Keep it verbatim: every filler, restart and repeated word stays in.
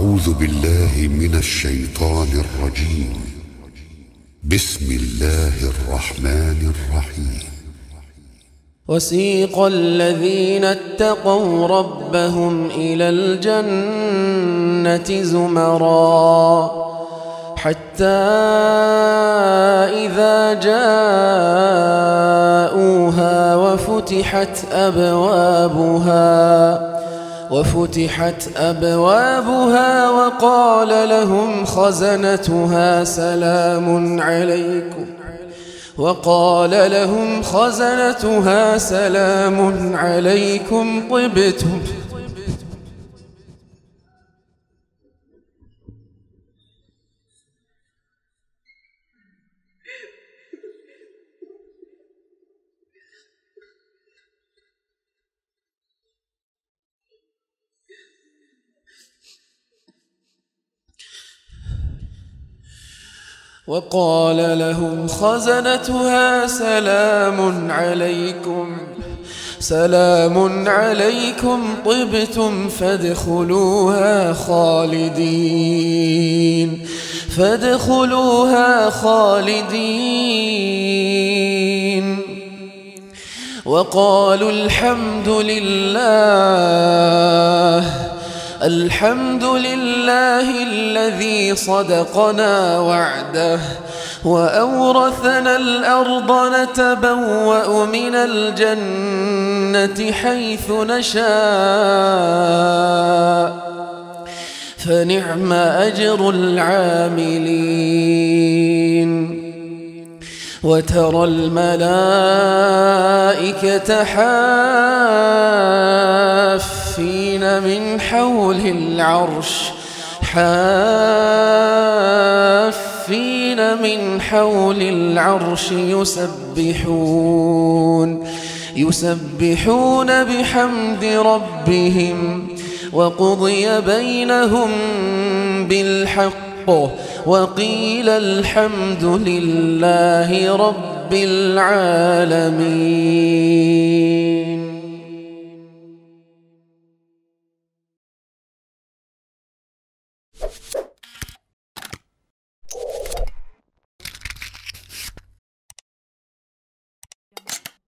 أعوذ بالله من الشيطان الرجيم. بسم الله الرحمن الرحيم. وسيق الذين اتقوا ربهم إلى الجنة زمرا حتى إذا جاءوها وفتحت أبوابها وفتحت أبوابها وقال لهم خزنتها سلام عليكم وقال لهم خزنتها سلام عليكم طبتم وقال لهم خزنتها سلام عليكم سلام عليكم طبتم فادخلوها خالدين فادخلوها خالدين وقالوا الحمد لله الحمد لله الذي صدقنا وعده وأورثنا الأرض نتبوأ من الجنة حيث نشاء فنعم أجر العاملين. وترى الملائكة حافين من حول العرش حافين من حول العرش يسبحون يسبحون بحمد ربهم وقضي بينهم بالحق وقيل الحمد لله رب العالمين.